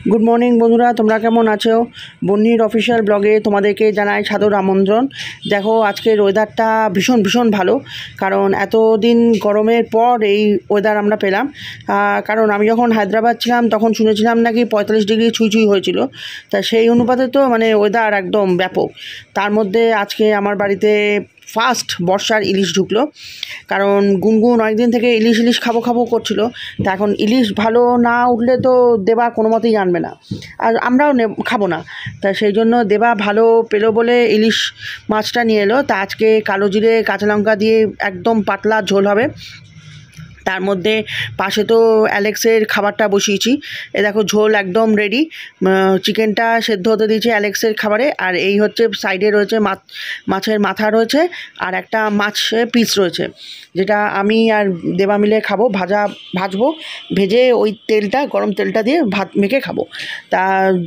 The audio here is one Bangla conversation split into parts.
গুড মর্নিং বন্ধুরা, তোমরা কেমন আছো? বন্নির অফিসিয়াল ব্লগে তোমাদেরকে জানাই সাদর আমন্ত্রণ। দেখো, আজকের ওয়েদারটা ভীষণ ভীষণ ভালো, কারণ এতদিন গরমের পর এই ওয়েদার আমরা পেলাম। কারণ আমি যখন হায়দ্রাবাদ ছিলাম তখন শুনেছিলাম নাকি 45 ডিগ্রি ছুঁই ছুঁই হয়েছিল। তা সেই অনুপাতে তো ওয়েদার একদম ব্যাপক। তার মধ্যে আজকে আমার বাড়িতে ফার্স্ট বর্ষার ইলিশ ঢুকলো, কারণ গুনগুন অনেকদিন থেকে ইলিশ খাবো খাবো করছিল। তা এখন ইলিশ ভালো না উঠলে তো দেবা কোনো মতেই জানবে না, আর আমরাও খাবো না। তা সেই জন্য দেবা ভালো পেলো বলে ইলিশ মাছটা নিয়ে এলো। তা আজকে কালো জিরে কাঁচা লঙ্কা দিয়ে একদম পাতলা ঝোল হবে। তার মধ্যে পাশে তো অ্যালেক্সের খাবারটা বসিয়েছি। এ দেখো, ঝোল একদম রেডি। চিকেনটা সেদ্ধ হতে দিয়েছি অ্যালেক্সের খাবারে। আর এই হচ্ছে সাইডে রয়েছে মাছের মাথা রয়েছে, আর একটা মাছের পিস রয়েছে, যেটা আমি আর দেবা মিলে খাবো। ভাজবো, ভেজে ওই তেলটা, গরম তেলটা দিয়ে ভাত মেখে খাবো। তা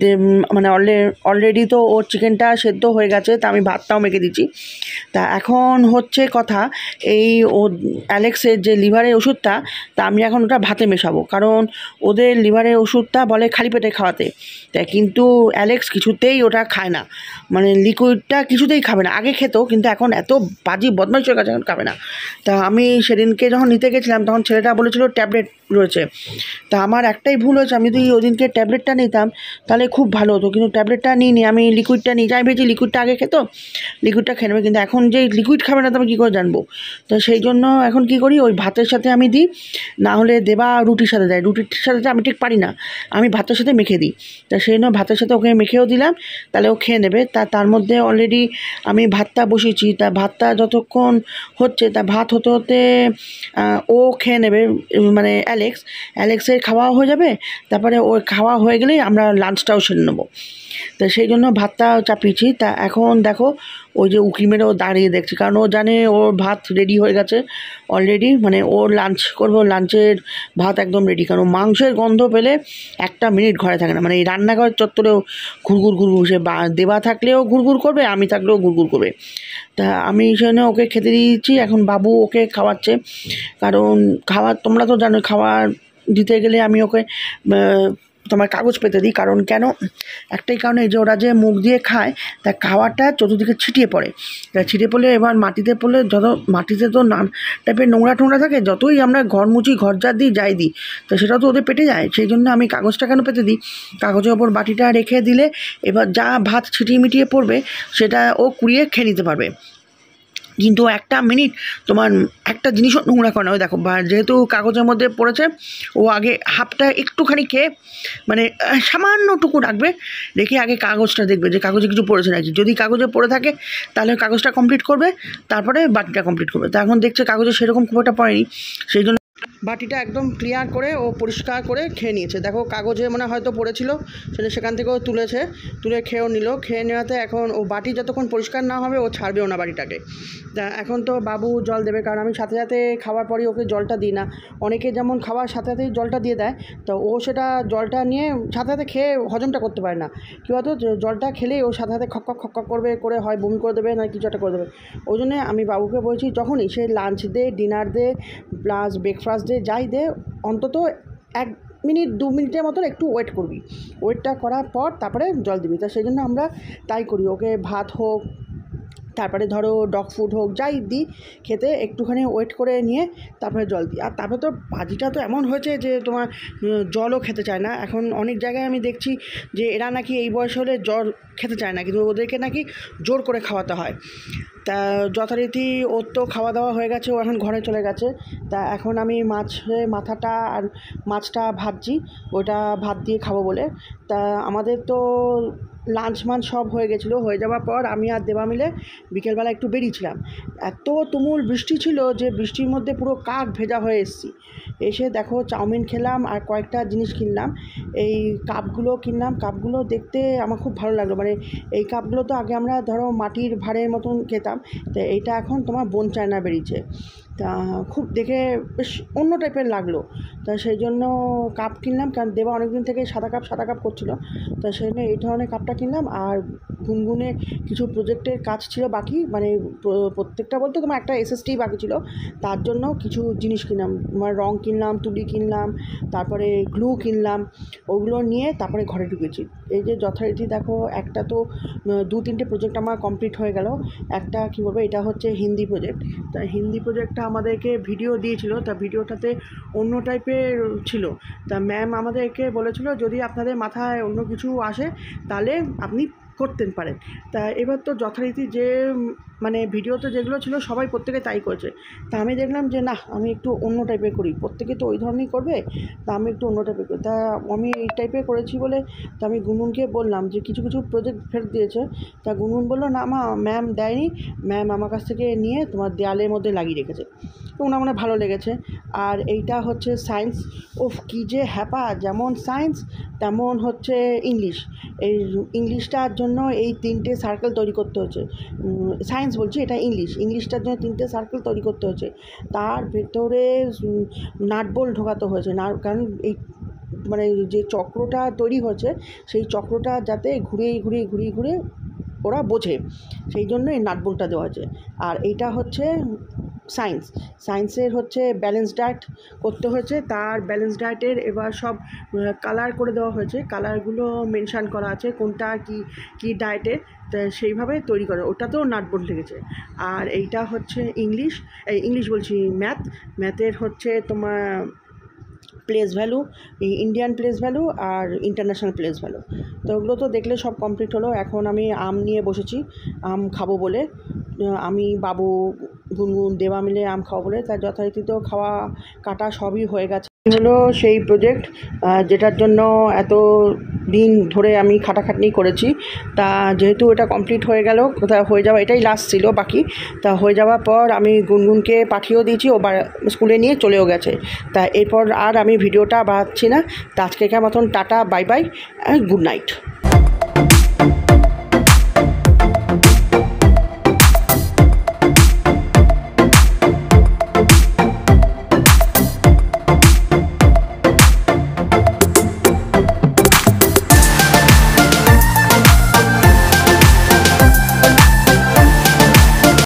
অলরেডি তো ওর চিকেনটা সেদ্ধ হয়ে গেছে, তা আমি ভাতটাও মেখে দিচ্ছি। তা এখন হচ্ছে কথা, এই ও অ্যালেক্সের যে লিভারের ওষুধটা, তা আমি এখন ওটা ভাতে মেশাবো, কারণ ওদের লিভারের ওষুধটা বলে খালি পেটে খাওয়াতে। তাই কিন্তু অ্যালেক্স কিছুতেই ওটা খায় না, লিকুইডটা কিছুতেই খাবে না। আগে খেত, কিন্তু এখন এত বাজি বদমাইশ হয়ে গেছে, এখন খাবে না। তা আমি সেদিনকে যখন নিতে গেছিলাম তখন ছেলেটা বলেছিল ট্যাবলেট রয়েছে। তা আমার একটাই ভুল হয়েছে, আমি যদি ওই দিনকে ট্যাবলেটটা নিতাম তাহলে খুব ভালো হতো, কিন্তু ট্যাবলেটটা নিইনি, আমি লিকুইডটা নিই। যাই ভেবেছি লিকুইডটা আগে খেতো, লিকুইডটা খেয়ে নেবে, কিন্তু এখন যে লিকুইড খাবে না তো আমি কী করে জানবো? তো সেই জন্য এখন কি করি, ওই ভাতের সাথে আমি দিই, না হলে দেবা রুটির সাথে দেয়। রুটির সাথে আমি ঠিক পারি না, আমি ভাতের সাথে মেখে দিই। তা সেই জন্য ভাতের সাথে ওকে মেখেও দিলাম, তাহলে ও খেয়ে নেবে। তার মধ্যে অলরেডি আমি ভাতটা বসিয়েছি। তা ভাতটা যতক্ষণ হচ্ছে, তা ভাত হতে হতে ও খেয়ে নেবে, অ্যালেক্সের খাওয়া হয়ে যাবে। তারপরে ওর খাওয়া হয়ে গেলেই আমরা লাঞ্চটাও সেরে নেবো। তা সেই জন্য ভাতটা চাপিয়েছি। তা এখন দেখো, ওই যে উঁকি মেরেও দাঁড়িয়ে দেখছি, কারণ ও জানে ওর ভাত রেডি হয়ে গেছে অলরেডি। ওর লাঞ্চ করবো, লাঞ্চের ভাত একদম রেডি। কারণ মাংসের গন্ধ পেলে একটা মিনিট ঘরে থাকে না, এই রান্নাঘর চত্বরেও ঘুরঘুর সে দেবা থাকলেও ঘুরঘুর করবে, আমি থাকলেও ঘুরঘুর করবে। তা আমি সেজন্য ওকে খেতে দিয়েছি। এখন বাবু ওকে খাওয়াচ্ছে, কারণ তোমরা তো জানো, খাবার দিতে গেলে আমি ওকে তোমার কাগজ পেতে দিই। কারণ কেন? একটাই কারণে, যে ওরা যে মুখ দিয়ে খায়, তা খাওয়াটা চতুর্দিকে ছিটিয়ে পড়ে। তা ছিটিয়ে পড়লে, এবার মাটিতে পড়লে, মাটিতে তো নানা টাইপের নোংরা টোংরা থাকে, যতই আমরা ঘর মুছি, ঘর ঝাড় দিই, যাই দিই, তো সেটাও তো ওদের পেটে যায়। সেই জন্য আমি কাগজটা কেন পেতে দিই, কাগজের ওপর বাটিটা রেখে দিলে এবার যা ভাত ছিটিয়ে মিটিয়ে পড়বে সেটা ও কুড়িয়ে খেয়ে নিতে পারবে। কিন্তু একটা মিনিট তোমার একটা জিনিসও নোংরা করে না। ওই দেখো, যেহেতু কাগজের মধ্যে পড়েছে, ও আগে হাফটা একটুখানি খেয়ে সামান্যটুকু রাখবে, রেখে আগে কাগজটা দেখবে যে কাগজে কিছু পড়েছে নাকি। যদি কাগজে পড়ে থাকে তাহলে কাগজটা কমপ্লিট করবে, তারপরে বাটিটা কমপ্লিট করবে। তা এখন দেখছে কাগজে সেরকম খুব একটা পড়েনি, সেই জন্য বাটিটা একদম ক্লিয়ার করে ও পরিষ্কার করে খেয়ে নিয়েছে। দেখো, কাগজে হয়তো পড়েছিল, সেখান থেকেও তুলে খেয়েও নিল। খেয়ে নেওয়াতে এখন ও বাটি যতক্ষণ পরিষ্কার না হবে ও ছাড়বেও না বাটিটাকে। তা এখন তো বাবু জল দেবে, কারণ আমি সাথে সাথে খাওয়ার পরই ওকে জলটা দিই না। অনেকে যেমন খাওয়ার সাথে সাথেই জলটা দিয়ে দেয়, তো ও সেটা জলটা নিয়ে সাথে সাথে খেয়ে হজমটা করতে পারে না। কী বলতো, জলটা খেলেই ও সাথে সাথে খক খক করে হয় বমি করে দেবে, না কিছু একটা করে দেবে। ওই জন্যে আমি বাবুকে বলছি, যখনই সে লাঞ্চ দে, ডিনার দে, প্লাস ব্রেকফাস্ট দে, যাই দে, অন্তত 1 মিনিট 2 মিনিটের মতন একটু ওয়েট করবি। ওয়েটটা করার পর তারপরে জল দিবি। তা সেই জন্য আমরা তাই করি। ওকে ভাত হোক, তারপরে ধরো ডগ ফুড হোক, যাই দিই খেতে, একটুখানি ওয়েট করে নিয়ে তারপরে জল দিই। আর তারপরে তো বাজিটা তো এমন হয়েছে যে তোমার জলও খেতে চায় না। এখন অনেক জায়গায় আমি দেখছি যে এরা নাকি এই বয়স হলে জল খেতে চায় না, কিন্তু ওদেরকে নাকি জোর করে খাওয়াতে হয়। তা যথারীতি ওর তো খাওয়া দাওয়া হয়ে গেছে, ও এখন ঘরে চলে গেছে। তা এখন আমি মাছের মাথাটা আর মাছটা ভাজছি, ওটা ভাত দিয়ে খাবো বলে। তা আমাদের তো লাঞ্চ সব হয়ে গেছিলো। হয়ে যাওয়ার পর আমি আর দেবা মিলে বিকেলবেলা একটু বেরিয়েছিলাম। এত তুমুল বৃষ্টি ছিল যে বৃষ্টির মধ্যে পুরো কাক ভেজা হয়ে এসেছি। এসে দেখো, চাউমিন খেলাম আর কয়েকটা জিনিস কিনলাম। এই কাপগুলো দেখতে আমার খুব ভালো লাগলো। এই কাপগুলো তো আগে আমরা ধরো মাটির ভাঁড়ের মতন খেতাম, তো এইটা এখন তোমার বোন চায়না বেরিয়েছে। তা তা খুব দেখে বেশ অন্য টাইপের লাগলো। তা সেই জন্য কাপ কিনলাম, কারণ দেবা অনেক দিন থেকে সাদা কাপ করছিলো। তা সেই জন্য এই ধরনের কাপটা কিনলাম। আর গুনগুনের কিছু প্রজেক্টের কাজ ছিল বাকি, মানে প্রত্যেকটা বলতে তোমার একটা এসএসটি বাকি ছিল, তার জন্য কিছু জিনিস কিনলাম। তোমার রং কিনলাম, তুলি কিনলাম, তারপরে গ্লু কিনলাম। ওগুলো নিয়ে তারপরে ঘরে ঢুকেছি। এই যে যথারীতি দেখো, একটা তো 2-3টে প্রজেক্ট আমার কমপ্লিট হয়ে গেল। একটা কী বলবো, এটা হচ্ছে হিন্দি প্রজেক্ট। তা হিন্দি প্রজেক্টটা আমাদেরকে ভিডিও দিয়েছিল, তা ভিডিওটাতে অন্য টাইপের ছিল। তা ম্যাম আমাদেরকে বলেছিল যদি আপনাদের মাথায় অন্য কিছু আসে তাহলে আপনি করতে পারেন। তা এবার তো যথারীতি যে মানে ভিডিওতে যেগুলো ছিল সবাই প্রত্যেকে তাই করেছে। তা আমি দেখলাম যে না, আমি একটু অন্য টাইপের করি, প্রত্যেকে তো ওই ধরনেরই করবে, তা আমি একটু অন্য টাইপের করি। তা আমি এই টাইপের করেছি বলে তা আমি গুনগুনকে বললাম যে কিছু প্রজেক্ট ফেরত দিয়েছে। তা গুনগুন বললো না ম্যাম দেয়নি, ম্যাম আমার কাছ থেকে নিয়ে তোমার দেয়ালের মধ্যে লাগিয়ে রেখেছে। তো ওনার মনে ভালো লেগেছে। আর এইটা হচ্ছে সায়েন্স। ওফ কী যে হ্যাপা, যেমন সায়েন্স তেমন হচ্ছে ইংলিশ। এই ইংলিশটার জন্য এই 3টে সার্কেল তৈরি করতে হচ্ছে। সায়েন্স বলছি, এটা ইংলিশটার জন্য 3টে সার্কেল তৈরি করতে হচ্ছে। তার ভেতরে নাটবোল্ট ঢোকাতে হয়েছে না, কারণ এই মানে যে চক্রটা তৈরি হয়েছে সেই চক্রটা যাতে ঘুরিয়ে ওরা বোঝে, সেই জন্য এই নাটবোল্টটা দেওয়া হয়েছে। আর এইটা হচ্ছে সায়েন্সের হচ্ছে ব্যালেন্স ডায়েট করতে হয়েছে। তার ব্যালেন্স ডায়েটের এবার সব কালার করে দেওয়া হয়েছে, কালারগুলো মেনশান করা আছে কোনটা কি ডায়েটে, তা সেইভাবে তৈরি করে, ওটাতেও নাটবোল্ট লেগেছে। আর এইটা হচ্ছে ইংলিশ বলছি ম্যাথের হচ্ছে তোমার place value, Indian place value আর ইন্টারন্যাশনাল প্লেস ভ্যালু। তো ওগুলো তো দেখলে সব কমপ্লিট হলো। এখন আমি আম নিয়ে বসেছি, আম খাবো বলে। আমি, বাবু, গুনগুন, দেবা মিলে আম খাবো বলে, তার যথারীতি তো খাওয়া কাটা সবই হয়ে গেছে। হলো সেই প্রজেক্ট যেটার জন্য এত দিন ধরে আমি খাটাখাটনি করেছি। তা যেহেতু এটা কমপ্লিট হয়ে গেল, কোথাও হয়ে যাওয়া এটাই লাস্ট ছিল বাকি। তা হয়ে যাওয়ার পর আমি গুনগুনকে পাঠিয়েও দিয়েছি, ও স্কুলে নিয়ে চলেও গেছে। তা এরপর আর আমি ভিডিওটা বাড়াচ্ছি না। তা আজকেকার মতন tata, bye bye, good night.